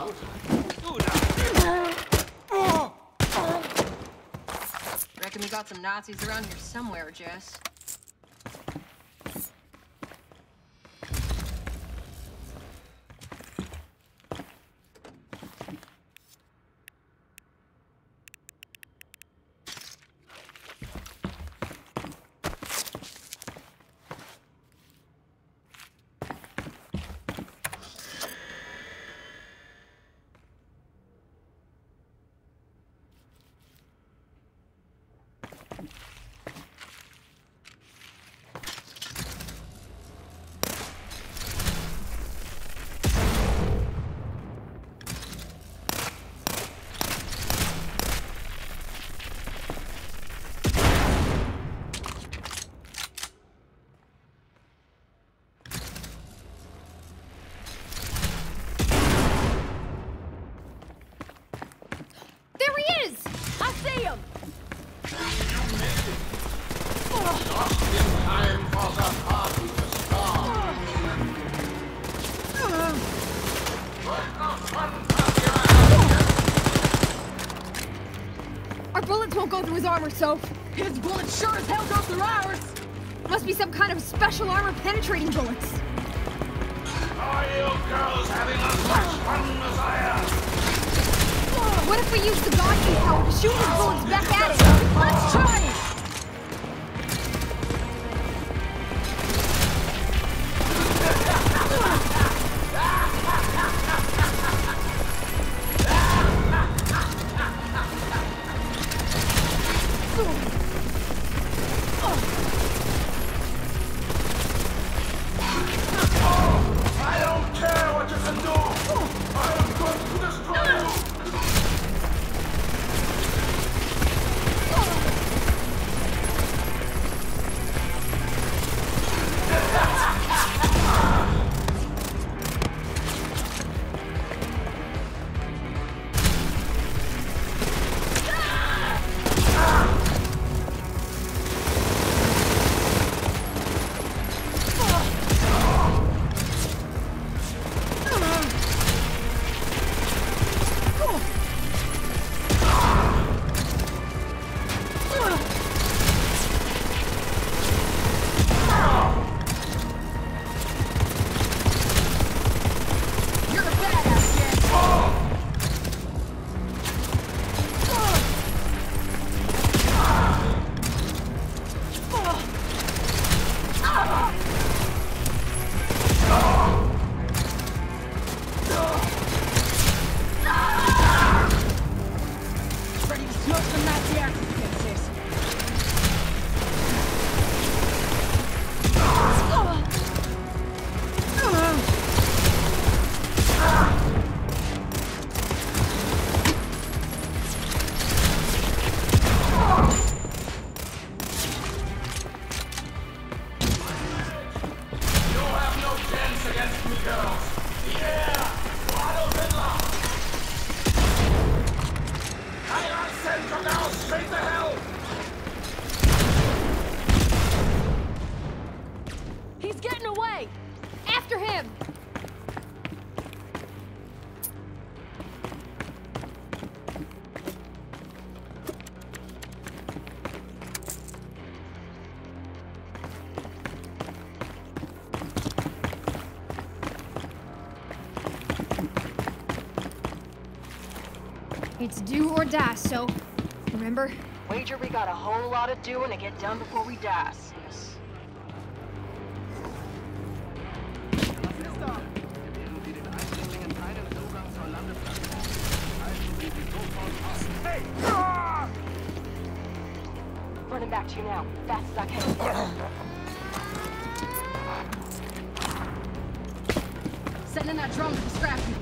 Reckon we got some Nazis around here somewhere, Jess. So, his bullets sure as hell go through ours! Must be some kind of special armor-penetrating bullets. Are you girls having as much fun as I am? What if we use the Godfrey power to shoot his bullets back at it? Let's try it! It's do or die, so remember? Wager we got a whole lot of doing to get done before we die, sis. Running back to you now, fast as I can. Sending that drone to distract you.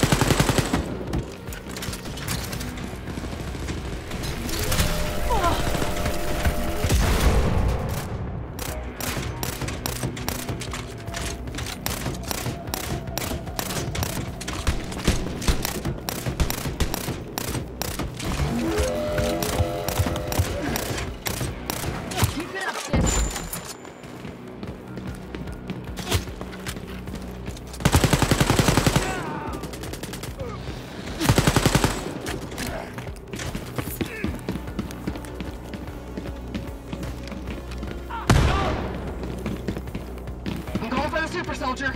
Oh! super soldier.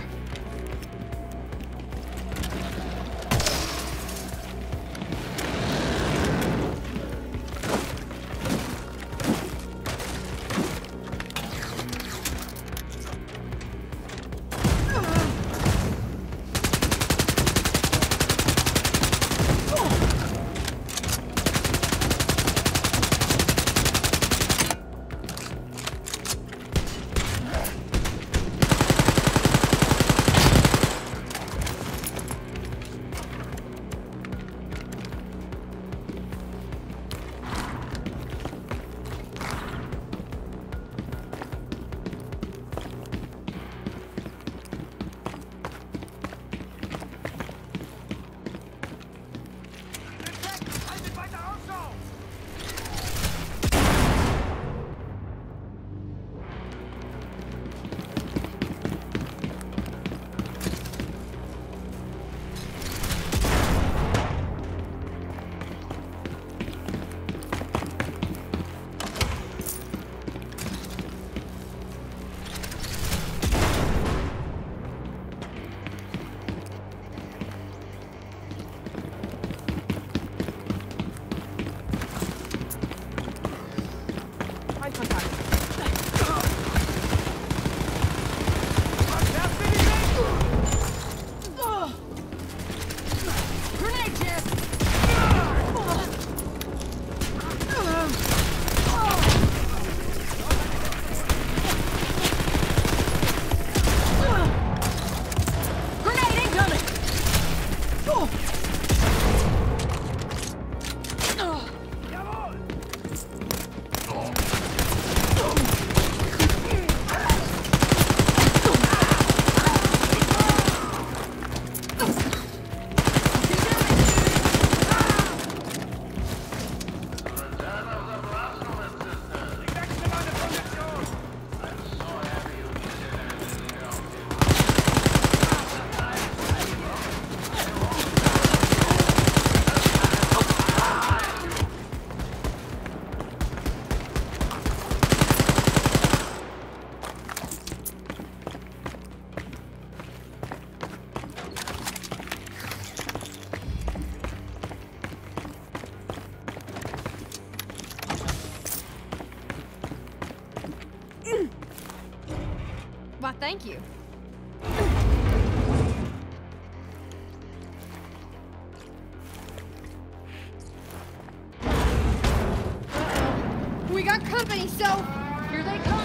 Why, thank you. We got company, so here they come.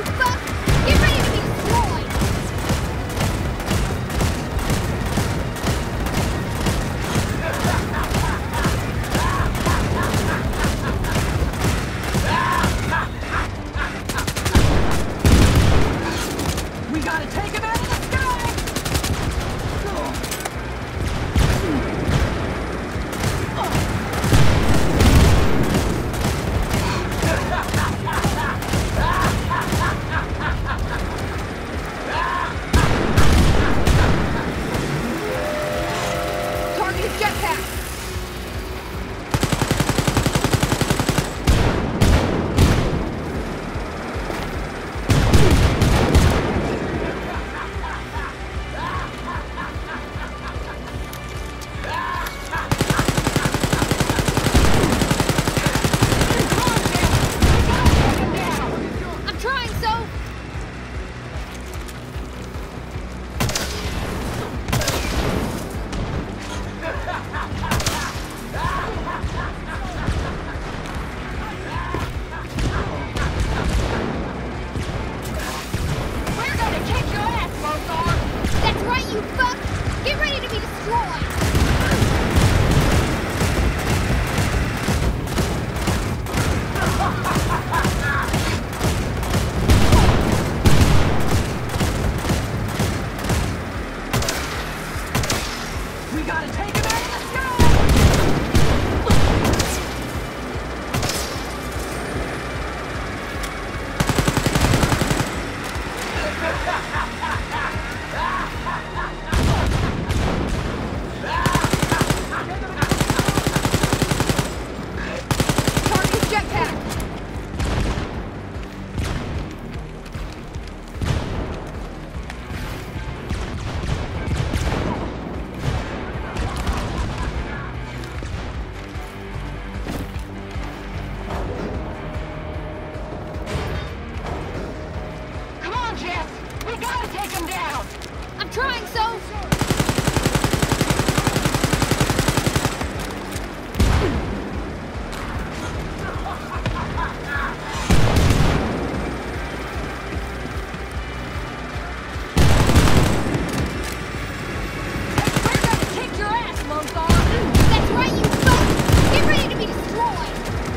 you fuck! Get ready to be destroyed! We gotta take him out of the sky! Target is jetpack! I'm trying, so... We're gonna kick your ass, Lothar! That's right, you fuck! Get ready to be destroyed! We gotta take him out of the sky! Target is jetpack! Come on, Jess! We gotta take him down! I'm trying, so... We're gonna kick your ass, Lothar! That's right, you fuck! Get ready to be destroyed!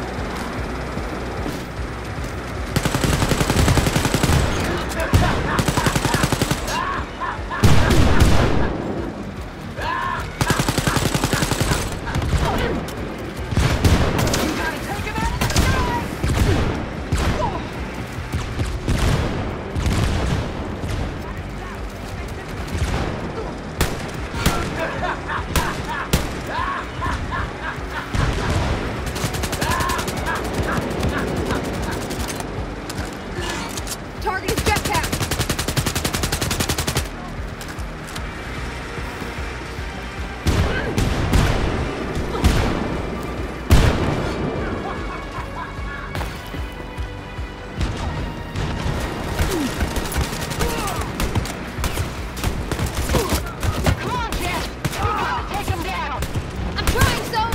We gotta take him out of the sky! Target is jetpack! Come on, Jess! We gotta take him down! I'm trying, so...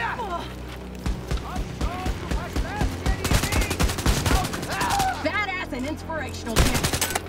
Badass and inspirational, Jim.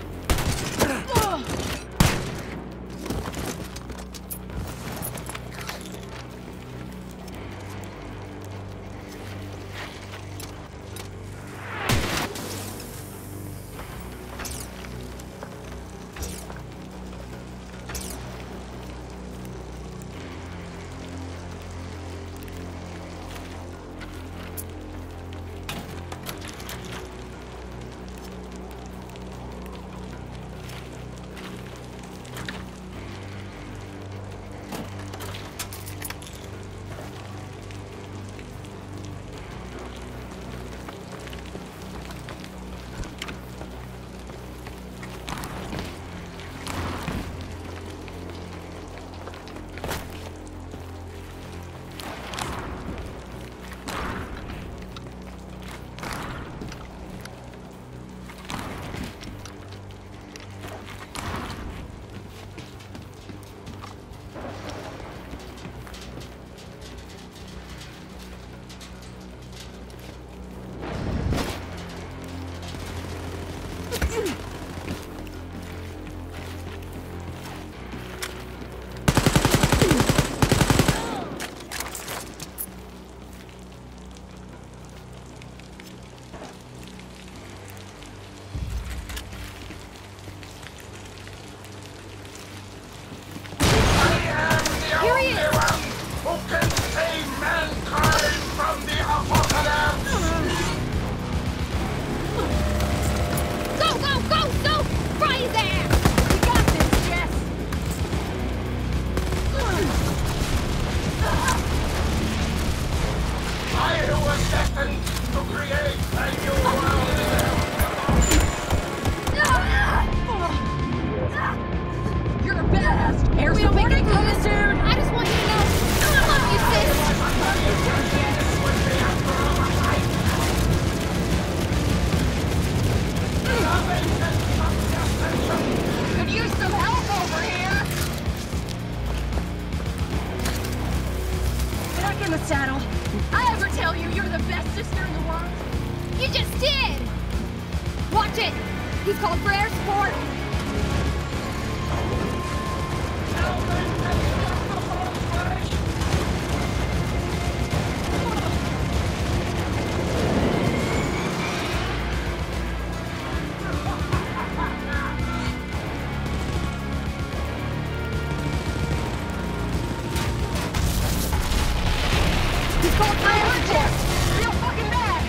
He's called for air support! He's called for air support! Real fucking bad!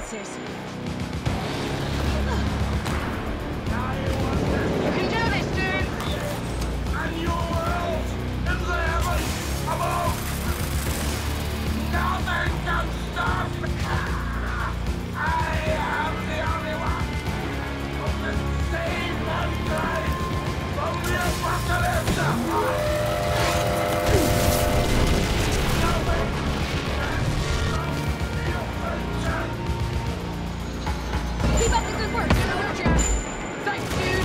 sis. You can do this, dude! And your world in the heavens above. Nothing can stop me. I am the only one who can save mankind from the apocalypse. Nothing can stop the ascension. Keep up the good work, Roger. Thanks, dude!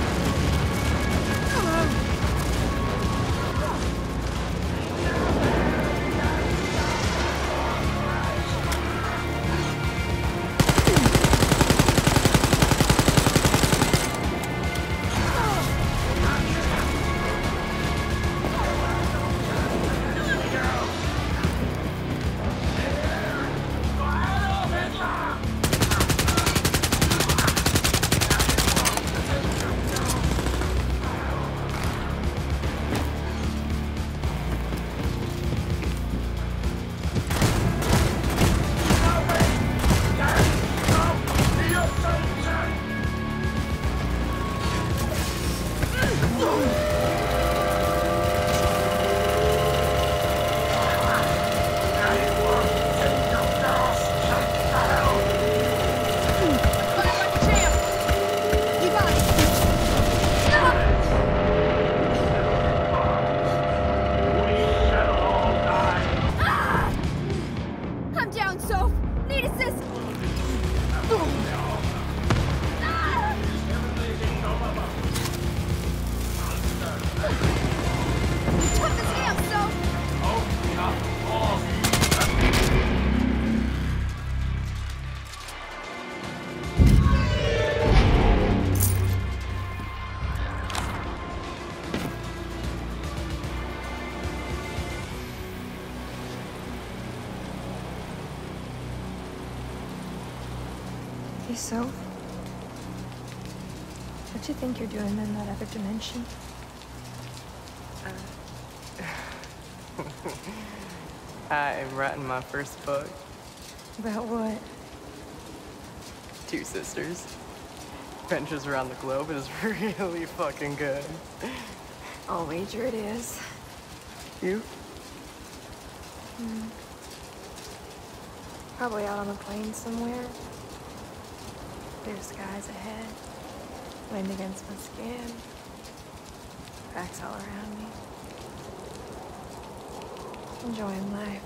You got it. I'm down, Soph. Need assist. Tough as nails, Soph. Hey, Soph. What you think you're doing in that other dimension? I'm writing my first book. About what? Two sisters. Adventures around the globe. It is really fucking good. I'll wager it is. You? Probably out on a plane somewhere. Clear skies ahead. Wind against my skin. Cracks all around me. Enjoying life.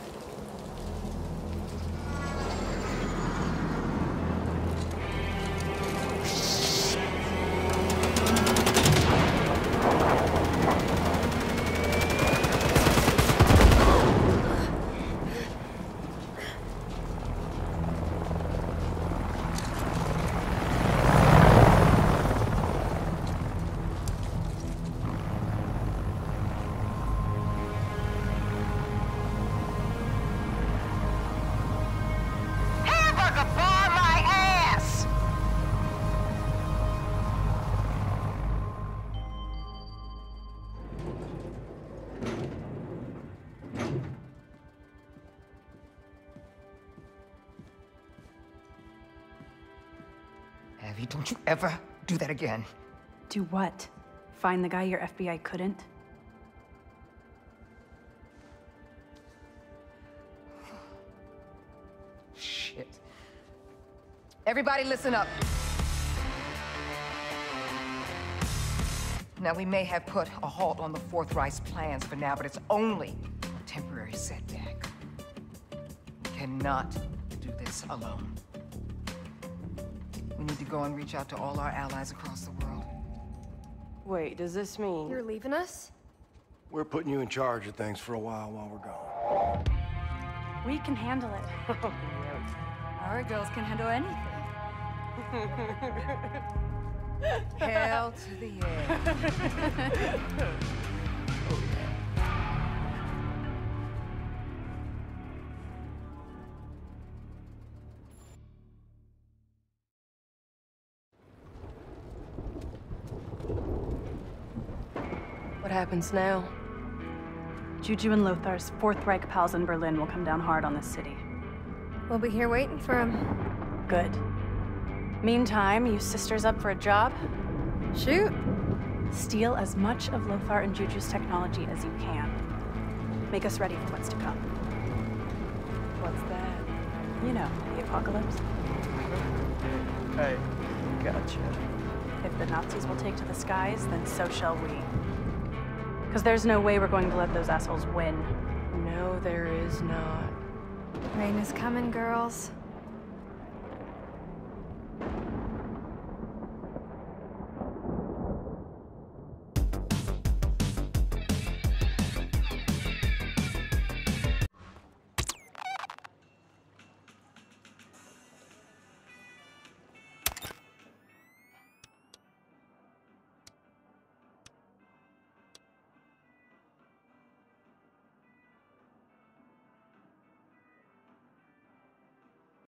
Hamburger bar my ass! Abby, don't you ever do that again. Do what? Find the guy your FBI couldn't? Shit. Everybody listen up. Now, we may have put a halt on the Fourth Reich's plans for now, but it's only a temporary setback. We cannot do this alone. We need to go and reach out to all our allies across the world. Wait, does this mean... You're leaving us? We're putting you in charge of things for a while we're gone. We can handle it. Our girls can handle anything. Hell to the yeah. What happens now? Juju and Lothar's Fourth Reich pals in Berlin will come down hard on this city. We'll be here waiting for him. Good. Meantime, you sisters up for a job? Shoot. Steal as much of Lothar and Juju's technology as you can. Make us ready for what's to come. What's that? You know, the apocalypse. Hey, gotcha. If the Nazis will take to the skies, then so shall we. Because there's no way we're going to let those assholes win. No, there is not. Rain is coming, girls.